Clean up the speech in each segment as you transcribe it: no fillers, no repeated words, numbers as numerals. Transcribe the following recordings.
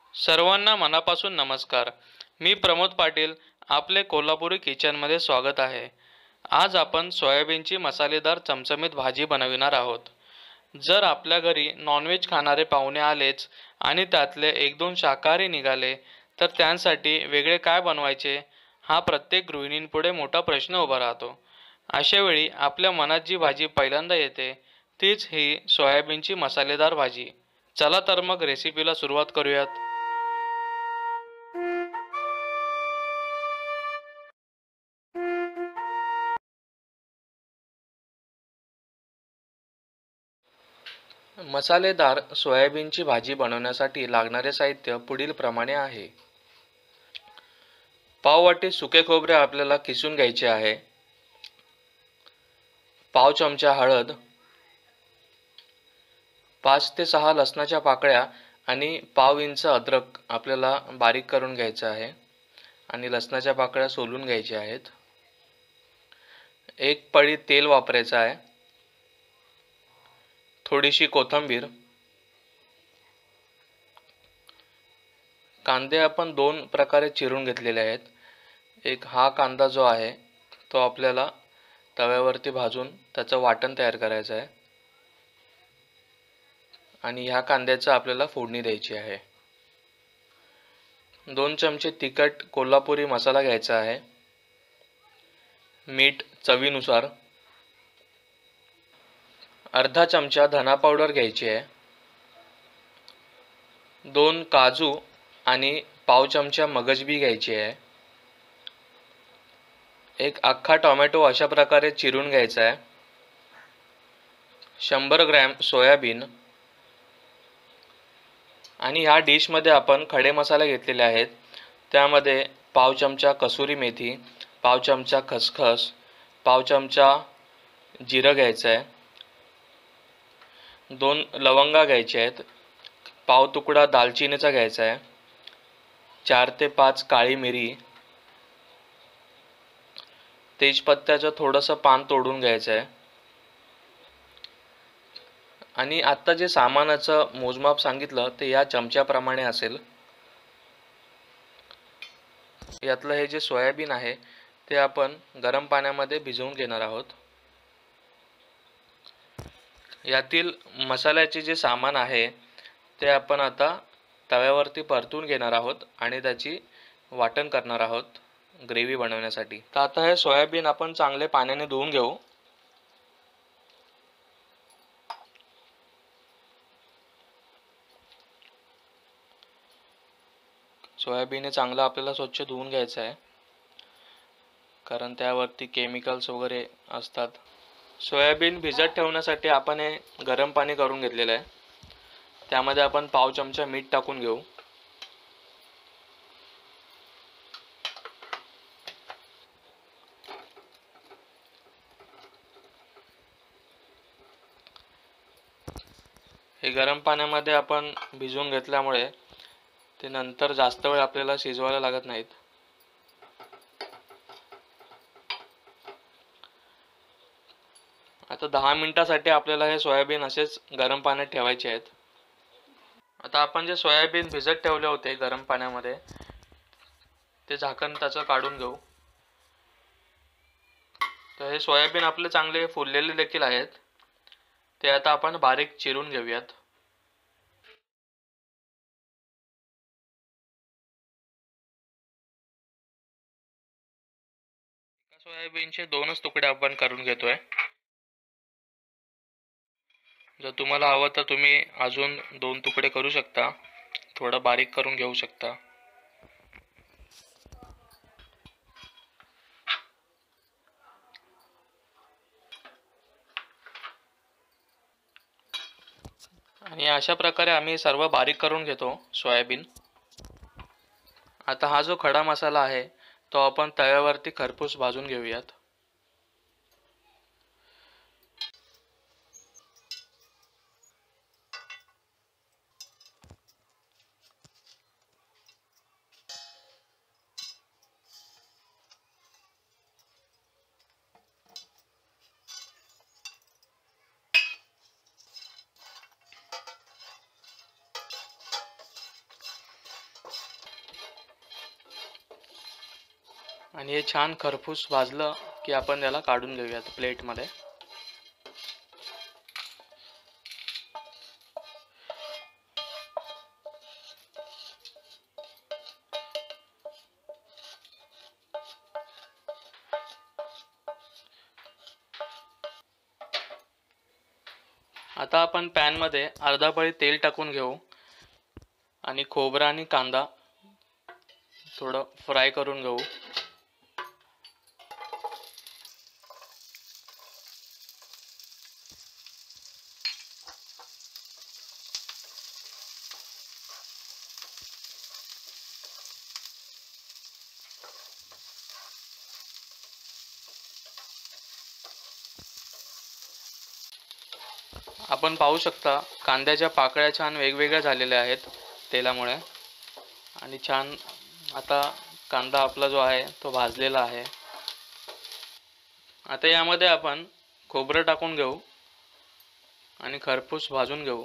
सर्वांना मनापासून नमस्कार. मी प्रमोद पाटील. आपले कोल्हापुरी किचनमध्ये स्वागत आहे. आज आपण सोयाबीनची मसालेदार चमचमीत भाजी बनविणार आहोत. जर आपल्या घरी नॉनव्हेज खाणारे पाहुणे आलेच आणि त्यातले एक दोन शाकाहारी निघाले, तर त्यांसाठी वेगळे काय बनवायचे हा प्रत्येक गृहिणींपुढे मोठा प्रश्न उभा राहतो. अशावेळी आपल्या मनात जी भाजी पहिल्यांदा येते तीच ही सोयाबीनची मसालेदार भाजी. चला तर मग रेसिपीला सुरुवात करूयात. मसालेदार सोयाबीनची भाजी बनवण्यासाठी लागणारे साहित्य पुढीलप्रमाणे आहे. पाव वाटी सुके खोबरे आपल्याला किसून घ्यायचे आहे. पाव चमचा हळद, 5 ते 6 लसणाच्या पाकळ्या आणि पाव इंच अद्रक आपल्याला बारीक करून घ्यायचं आहे आणि लसणाच्या पाकळ्या सोलून घ्यायच्या आहेत. एक पळी तेल वापरायचं आहे. थोडीशी कोथिंबीर. कांदे आपण दोन प्रकारे चिरून घेतलेले आहेत. एक हा कांदा जो आहे तो आपल्याला तव्यावरती भाजून त्याचं वाटण तयार करायचं आहे आणि ह्या कांद्याचं आपल्याला फोडणी द्यायची आहे. 2 चमचे तिखट कोल्हापुरी मसाला घ्यायचा आहे. मीठ चवीनुसार. अर्धा चमचा धना पावडर घ्यायची आहे. 2 काजू आणि पाव चमचा मगजबी घ्यायची आहे. एक अख्खा टोमॅटो अशा प्रकारे चिरून घ्यायचा आहे. 100 ग्रॅम सोयाबीन आणि ह्या डिशमध्ये आपण खडे मसाले घेतलेले आहेत. त्यामध्ये पाव चमचा कसुरी मेथी, पाव चमचा खसखस, पाव चमचा जिरं घ्यायचं आहे. 2 लवंगा घ्यायच्या आहेत. पाव तुकडा दालचिनीचा घ्यायचा आहे. 4 ते 5 काळी मिरी. तेजपत्त्याचं थोडंसं पान तोडून घ्यायचं आहे. आणि आत्ता जे सामानाचं मोजमाप सांगितलं ते या चमच्याप्रमाणे असेल. यातलं हे जे सोयाबीन आहे ते आपण गरम पाण्यामध्ये भिजवून घेणार आहोत. यातील मसाल्याचे जे सामान आहे ते आपण आता तव्यावरती परतून घेणार आहोत आणि त्याची वाटण करणार आहोत ग्रेव्ही बनवण्यासाठी. तर आता हे सोयाबीन आपण चांगले पाण्याने धुवून घेऊ. सोयाबीन हे चांगलं आपल्याला स्वच्छ धुवून घ्यायचं आहे कारण त्यावरती केमिकल्स वगैरे असतात. सोयाबीन भिजत ठेवण्यासाठी आपण हे गरम पाणी करून घेतलेलं आहे. त्यामध्ये आपण पाव चमचा मीठ टाकून घेऊ. हे गरम पाण्यामध्ये आपण भिजवून घेतल्यामुळे ते नंतर जास्त वेळ आपल्याला शिजवायला लागत नाहीत. आता 10 मिनिटासाठी आपल्याला हे सोयाबीन असेच गरम पाण्यात ठेवायचे आहेत. आता आपण जे सोयाबीन भिजत ठेवले होते गरम पाण्यामध्ये ते झाकण त्याचं काढून घेऊ. तर हे सोयाबीन आपले चांगले फुललेले देखील आहेत. ते आता आपण बारीक चिरून घेऊयात. एका सोयाबीनचे 2च तुकडे आपण करून घेतोय. जर तुम्हाला हवं तर तुम्ही अजून 2 तुकडे करू शकता. थोडं बारीक करून घेऊ शकता. आणि अशा प्रकारे आम्ही सर्व बारीक करून घेतो सोयाबीन. आता हा जो खडा मसाला आहे तो आपण तव्यावरती खरपूस भाजून घेऊयात. आणि हे छान खरपूस भाजलं की आपण त्याला काढून घेऊयात प्लेटमध्ये. आता आपण पॅनमध्ये अर्धा पळी तेल टाकून घेऊ आणि खोबरं आणि कांदा थोडं फ्राय करून घेऊ. आपण पाहू शकता कांद्याच्या पाकळ्या छान वेगवेगळ्या झालेल्या आहेत तेलामुळे. आणि छान आता कांदा आपला जो आहे तो भाजलेला आहे. आता यामध्ये आपण खोबरं टाकून घेऊ आणि खरपूस भाजून घेऊ.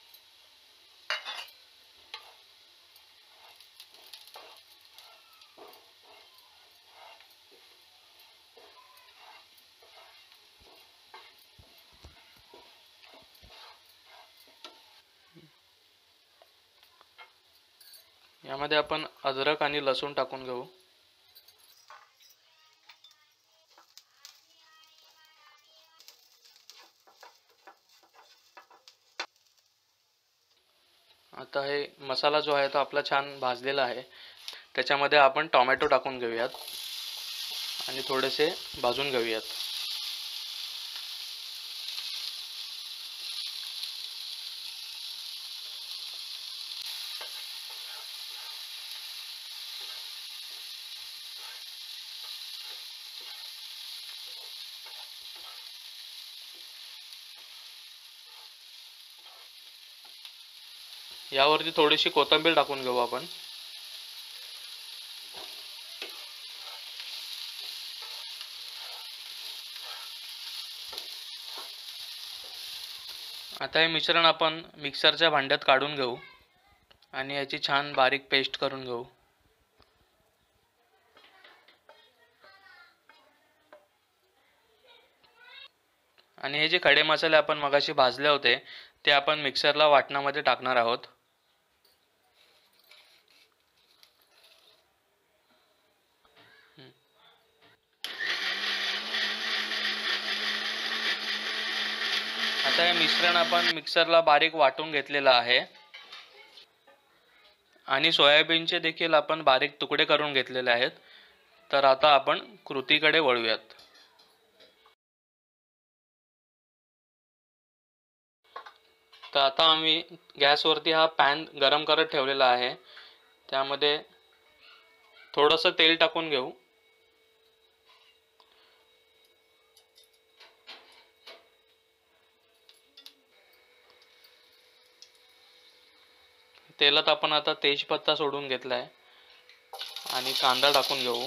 यामध्ये आपण अद्रक आणि लसूण टाकून घेऊ. आता हे मसाला जो आहे तो आपला छान भाजलेला आहे. त्याच्यामध्ये आपण टोमॅटो टाकून घेऊयात आणि थोडेसे भाजून घेऊयात. यावरती थोडीशी कोथिंबीर टाकून घेऊ आपण. आता हे मिश्रण आपण मिक्सरच्या भांड्यात काढून घेऊ आणि याची छान बारीक पेस्ट करून घेऊ. आणि हे जे खडे मसाले आपण मगाशी भाजले होते ते आपण मिक्सरला वाटणामध्ये टाकणार आहोत. आता हे मिश्रण आपण मिक्सरला बारीक वाटून घेतलेलं आहे आणि सोयाबीनचे देखील आपण बारीक तुकडे करून घेतलेले आहेत. तर आता आपण कृतीकडे वळूयात. तर आता आम्ही गॅसवरती हा पॅन गरम करत ठेवलेला आहे. त्यामध्ये थोडंसं तेल टाकून घेऊ. तेलात आपण आता तेजपत्ता सोडून घेतलाय आणि कांदा टाकून घेऊ.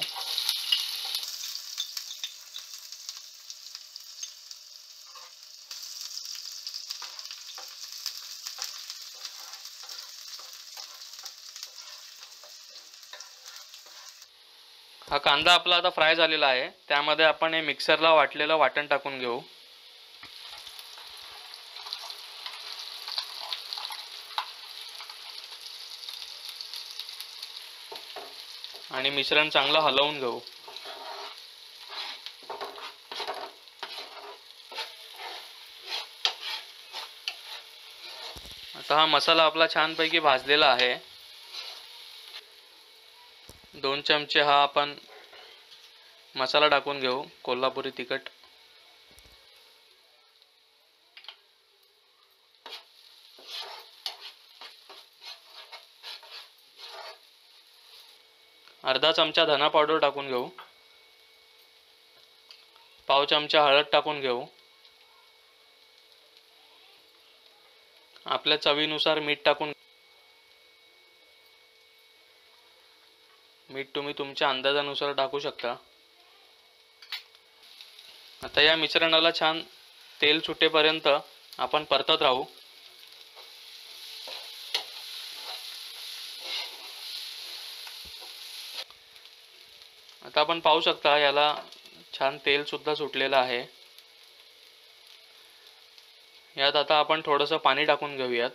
हा कांदा आपला आता फ्राय झालेला आहे. त्यामध्ये आपण हे मिक्सरला वाटलेलं वाटण टाकून घेऊ. आणि मिश्रण चांगलं हलवून घेऊ. आता हा मसाला आपला छानपैकी भाजलेला आहे. 2 चमचे हा आपण मसाला टाकून घेऊ, कोल्हापुरी तिखट. अर्धा चमचा धना पावडर टाकून घेऊ. पाव चमचा हळद टाकून घेऊ. आपल्या चवीनुसार मीठ टाकून. मीठ तुम्ही तुमच्या अंदाजानुसार टाकू शकता. आता या मिश्रणाला छान तेल सुटेपर्यंत आपण परतत राहू. आता आपण पाहू शकता याला छान तेल सुद्धा सुटलेलं आहे। यात आता आपण थोडंसं पाणी टाकून घेऊयात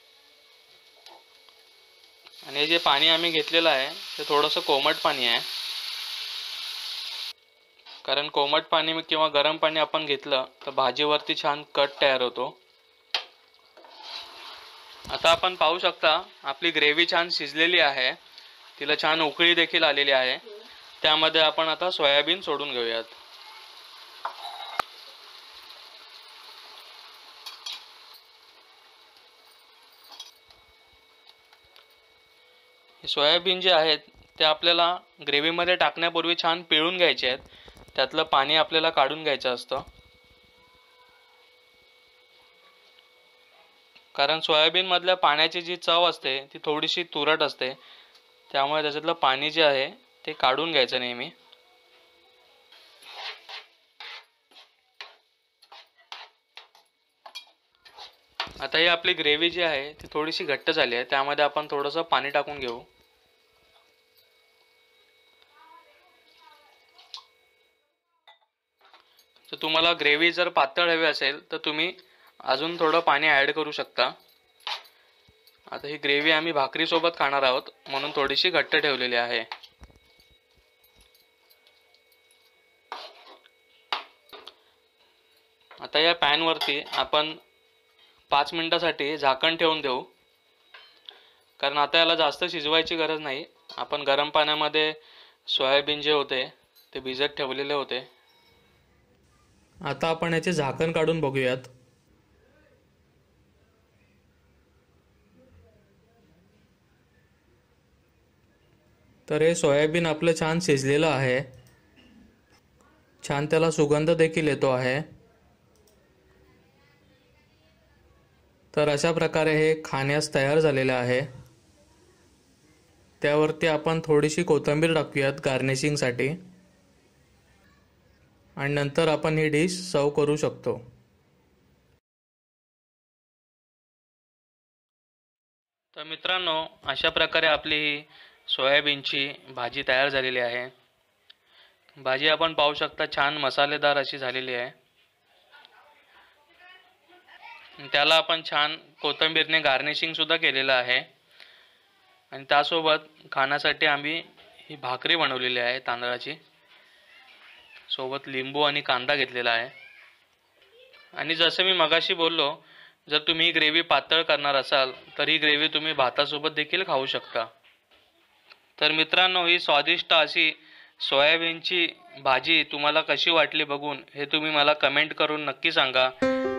आणि हे जे पाणी आम्ही घेतलेलं आहे ते थोडंसं कोमट पाणी आहे, कारण कोमट पाणी किंवा गरम पाणी आपण घेतलं तर भाजीवरती छान कट तयार होतो। आता आपण पाहू शकता आपली ग्रेव्ही छान शिजलेली आहे, तिला छान उकळी देखील आलेली आहे। त्यामध्ये आपण आता सोयाबीन सोडून घेऊयात। सोयाबीन जे आहेत ते आपल्याला ग्रेव्हीमध्ये टाकण्यापूर्वी छान पिळून घ्यायचे आहेत, त्यातलं पाणी आपल्याला काढून घ्यायचं असतं, कारण सोयाबीन मधल्या पाण्याची जी चव असते ती थोडीशी तुरट असते, त्यामुळे त्याच्यातलं पाणी जे आहे ते काढून घ्यायचं नेहमी। आता ही आपली ग्रेव्ही जी आहे ती थोडीशी घट्ट झाली आहे, त्यामध्ये आपण थोडंसं पाणी टाकून घेऊ। तर तुम्हाला ग्रेव्ही जर पातळ हवी असेल तर तुम्ही अजून थोडं पाणी ॲड करू शकता। आता ही ग्रेव्ही आम्ही भाकरी सोबत खाणार आहोत म्हणून थोडीशी घट्ट ठेवलेली आहे। आता या पॅन वरती आपण 5 मिनिटांसाठी झाकण ठेवून देऊ, कारण आता याला जास्त शिजवायची गरज नाही। आपण गरम पाण्यामध्ये सोयाबीन जे होते ते भिजत ठेवलेले होते। आता आपण याचे झाकण काढून बघूयात। तर हे सोयाबीन आपलं छान शिजलेलं आहे, छान त्याला सुगंध देखील येतो आहे। तर अशा प्रकारे हे खाण्यास तयार झालेले आहे। त्यावरती आपण थोडीशी कोथिंबीर टाकूयात गार्निशिंगसाठी आणि नंतर आपण ही डिश सर्व करू शकतो। तर मित्रांनो, अशा प्रकारे आपली ही सोयाबीनची भाजी तयार झालेली आहे। भाजी आपण पाहू शकता छान मसालेदार अशी झालेली आहे। त्याला आपण छान कोथिंबीरने गार्निशिंग सुद्धा केलेलं आहे आणि त्यासोबत खाण्यासाठी आम्ही ही भाकरी बनवलेली आहे तांदळाची, सोबत लिंबू आणि कांदा घेतलेला आहे। आणि जसं मी मगाशी बोललो, जर तुम्ही ग्रेव्ही पातळ करणार असाल तर ही ग्रेव्ही तुम्ही भातासोबत देखील खाऊ शकता। तर मित्रांनो, ही स्वादिष्ट अशी सोयाबीनची भाजी तुम्हाला कशी वाटली बघून हे तुम्ही मला कमेंट करून नक्की सांगा।